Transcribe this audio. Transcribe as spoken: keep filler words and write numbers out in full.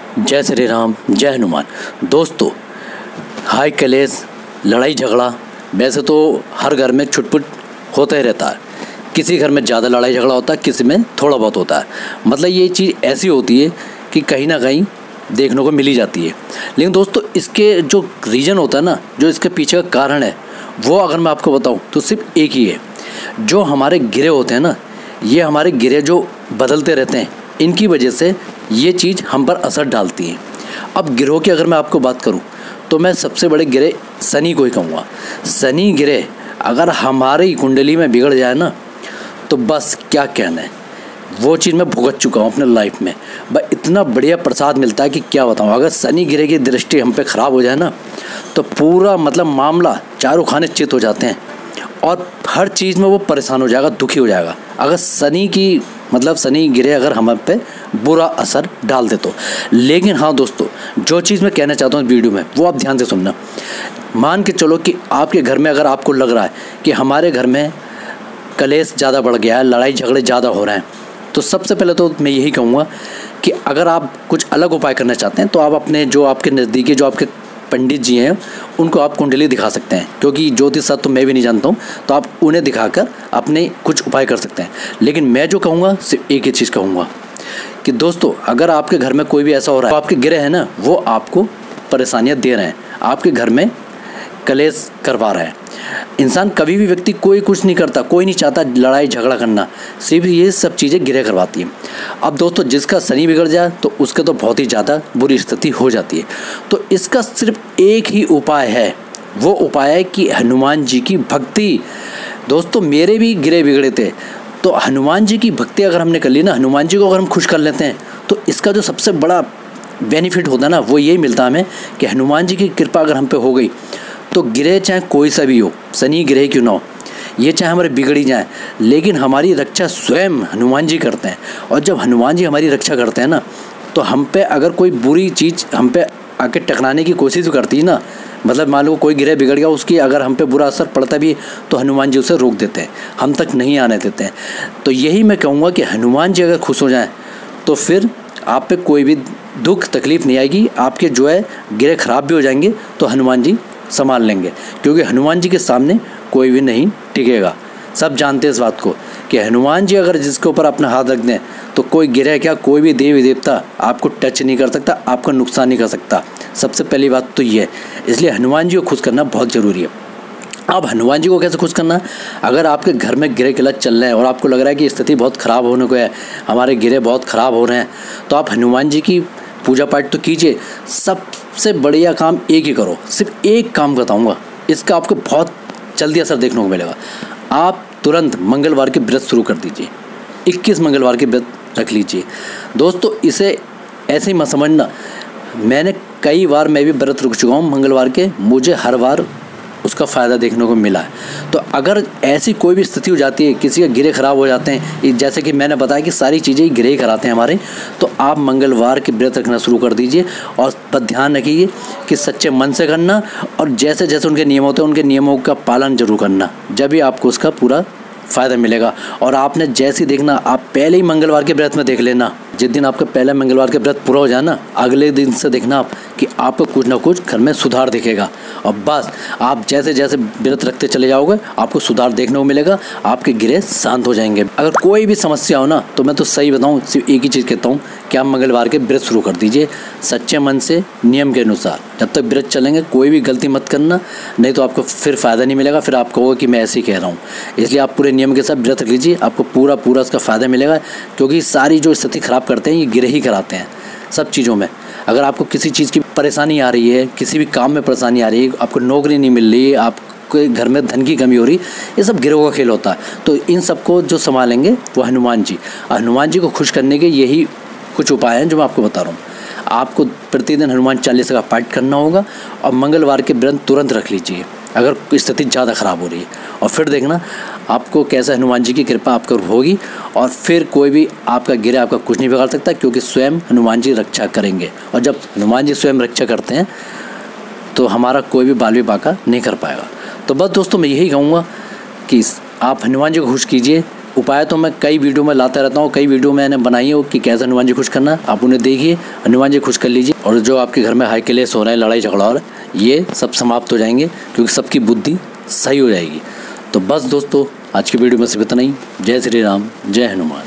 जय श्री राम, जय हनुमान। दोस्तों, हाय कलेश, लड़ाई झगड़ा वैसे तो हर घर में छुटपुट होता ही रहता है। किसी घर में ज़्यादा लड़ाई झगड़ा होता है, किसी में थोड़ा बहुत होता है। मतलब ये चीज़ ऐसी होती है कि कहीं ना कहीं देखने को मिली जाती है। लेकिन दोस्तों, इसके जो रीज़न होता है ना, जो इसके पीछे का कारण है, वो अगर मैं आपको बताऊँ तो सिर्फ एक ही है। जो हमारे गिरे होते हैं ना, ये हमारे गिरे जो बदलते रहते हैं, इनकी वजह से ये चीज़ हम पर असर डालती है। अब गिरोह की अगर मैं आपको बात करूं तो मैं सबसे बड़े गिरे शनि को ही कहूँगा। शनि गिरे अगर हमारी कुंडली में बिगड़ जाए ना, तो बस क्या कहना है। वो चीज़ मैं भुगत चुका हूँ अपने लाइफ में। भाई इतना बढ़िया प्रसाद मिलता है कि क्या बताऊँ। अगर शनि गिरे की दृष्टि हम पे ख़राब हो जाए ना, तो पूरा मतलब मामला चारों खाने चित हो जाते हैं और हर चीज़ में वो परेशान हो जाएगा, दुखी हो जाएगा। अगर शनि की मतलब शनि गिरे अगर हम पे बुरा असर डाल दे तो। लेकिन हाँ दोस्तों, जो चीज़ मैं कहना चाहता हूँ इस वीडियो में, वो आप ध्यान से सुनना। मान के चलो कि आपके घर में अगर आपको लग रहा है कि हमारे घर में कलेश ज़्यादा बढ़ गया है, लड़ाई झगड़े ज़्यादा हो रहे हैं, तो सबसे पहले तो मैं यही कहूँगा कि अगर आप कुछ अलग उपाय करना चाहते हैं तो आप अपने जो आपके नज़दीकी जो आपके पंडित जी हैं उनको आप कुंडली दिखा सकते हैं, क्योंकि ज्योतिष शास्त्र तो मैं भी नहीं जानता हूँ, तो आप उन्हें दिखाकर अपने कुछ उपाय कर सकते हैं। लेकिन मैं जो कहूँगा सिर्फ एक ही चीज़ कहूँगा कि दोस्तों, अगर आपके घर में कोई भी ऐसा हो रहा है, तो आपके गिरह है ना, वो आपको परेशानियाँ दे रहे हैं, आपके घर में कलेश करवा रहे हैं। इंसान कभी भी व्यक्ति कोई कुछ नहीं करता, कोई नहीं चाहता लड़ाई झगड़ा करना, सिर्फ ये सब चीज़ें गिरह करवाती हैं। अब दोस्तों, जिसका शनि बिगड़ जाए तो उसके तो बहुत ही ज़्यादा बुरी स्थिति हो जाती है। तो इसका सिर्फ एक ही उपाय है, वो उपाय है कि हनुमान जी की भक्ति। दोस्तों, मेरे भी गिरह बिगड़े थे, तो हनुमान जी की भक्ति अगर हमने कर ली ना, हनुमान जी को अगर हम खुश कर लेते हैं, तो इसका जो सबसे बड़ा बेनिफिट होता है ना, वो यही मिलता हमें कि हनुमान जी की कृपा अगर हम पे हो गई तो गिरह चाहे कोई सा भी हो, शनि गिरह क्यों ना हो, ये चाहे हमारे बिगड़ी जाए, लेकिन हमारी रक्षा स्वयं हनुमान जी करते हैं। और जब हनुमान जी हमारी रक्षा करते हैं ना, तो हम पे अगर कोई बुरी चीज़ हम पे आके टकराने की कोशिश करती है ना, मतलब मान लो कोई गिरह बिगड़ गया, उसकी अगर हम पे बुरा असर पड़ता भी तो हनुमान जी उसे रोक देते हैं, हम तक नहीं आने देते हैं। तो यही मैं कहूँगा कि हनुमान जी अगर खुश हो जाएँ तो फिर आप पे कोई भी दुख तकलीफ़ नहीं आएगी। आपके जो है गिरह खराब भी हो जाएंगे तो हनुमान जी संभाल लेंगे, क्योंकि हनुमान जी के सामने कोई भी नहीं टिकेगा। सब जानते हैं इस बात को कि हनुमान जी अगर जिसके ऊपर अपना हाथ रख दें तो कोई गिरह क्या, कोई भी देवी देवता आपको टच नहीं कर सकता, आपका नुकसान नहीं कर सकता। सबसे पहली बात तो ये है, इसलिए हनुमान जी को खुश करना बहुत ज़रूरी है। अब हनुमान जी को कैसे खुश करना? अगर आपके घर में गिरह किलत चल रहे हैं और आपको लग रहा है कि स्थिति बहुत ख़राब होने को है, हमारे गिरह बहुत ख़राब हो रहे हैं, तो आप हनुमान जी की पूजा पाठ तो कीजिए। सबसे बढ़िया काम एक ही करो, सिर्फ एक काम बताऊंगा, इसका आपको बहुत जल्दी असर देखने को मिलेगा। आप तुरंत मंगलवार के व्रत शुरू कर दीजिए, इक्कीस मंगलवार के व्रत रख लीजिए। दोस्तों, इसे ऐसे ही मत समझना, मैंने कई बार मैं भी व्रत रुक चुका हूँ मंगलवार के, मुझे हर बार उसका फ़ायदा देखने को मिला है। तो अगर ऐसी कोई भी स्थिति हो जाती है, किसी के गिरह ख़राब हो जाते हैं, जैसे कि मैंने बताया कि सारी चीज़ें ही गिरह ही कराते हैं हमारे, तो आप मंगलवार के व्रत रखना शुरू कर दीजिए। और बस ध्यान रखिए कि सच्चे मन से करना, और जैसे जैसे उनके नियम होते हैं उनके नियमों का पालन जरूर करना, जब भी आपको उसका पूरा फ़ायदा मिलेगा। और आपने जैसे देखना, आप पहले ही मंगलवार के व्रत में देख लेना, जिस दिन आपका पहले मंगलवार के व्रत पूरा हो जाए ना, अगले दिन से देखना आप कि आपको कुछ ना कुछ घर में सुधार दिखेगा। और बस आप जैसे जैसे व्रत रखते चले जाओगे, आपको सुधार देखने को मिलेगा, आपके गिरह शांत हो जाएंगे। अगर कोई भी समस्या हो ना, तो मैं तो सही बताऊँ सिर्फ एक ही चीज़ कहता हूँ कि आप मंगलवार के व्रत शुरू कर दीजिए, सच्चे मन से नियम के अनुसार। जब तक व्रत चलेंगे कोई भी गलती मत करना, नहीं तो आपको फिर फ़ायदा नहीं मिलेगा, फिर आप कहोगे कि मैं ऐसे ही कह रहा हूँ। इसलिए आप पूरे नियम के साथ व्रत रख लीजिए, आपको पूरा पूरा उसका फ़ायदा मिलेगा। क्योंकि सारी जो स्थिति ख़राब करते हैं ये गिरह ही कराते हैं सब चीज़ों में। अगर आपको किसी चीज़ की परेशानी आ रही है, किसी भी काम में परेशानी आ रही है, आपको नौकरी नहीं मिल रही, आपके घर में धन की कमी हो रही, ये सब गिरोह का खेल होता है। तो इन सबको जो संभालेंगे वो हनुमान जी। हनुमान जी को खुश करने के यही कुछ उपाय हैं जो मैं आपको बता रहा हूँ। आपको प्रतिदिन हनुमान चालीसा का पाठ करना होगा और मंगलवार के व्रत तुरंत रख लीजिए अगर स्थिति ज़्यादा ख़राब हो रही है। और फिर देखना आपको कैसे हनुमान जी की कृपा आप पर होगी, और फिर कोई भी आपका गिरह आपका कुछ नहीं बिगाड़ सकता, क्योंकि स्वयं हनुमान जी रक्षा करेंगे। और जब हनुमान जी स्वयं रक्षा करते हैं तो हमारा कोई भी बाल भी बाका नहीं कर पाएगा। तो बस दोस्तों, मैं यही कहूँगा कि आप हनुमान जी को खुश कीजिए, उपाय तो मैं कई वीडियो में लाता रहता हूँ, कई वीडियो मैंने बनाई है कि कैसे हनुमान जी खुश करना। आप उन्हें देखिए, हनुमान जी खुश कर लीजिए और जो आपके घर में हाई क्लेश हो रहे हैं, लड़ाई झगड़ा और ये सब समाप्त हो जाएंगे, क्योंकि सबकी बुद्धि सही हो जाएगी। तो बस दोस्तों, आज की वीडियो में सिर्फ इतना ही। जय श्री राम, जय हनुमान।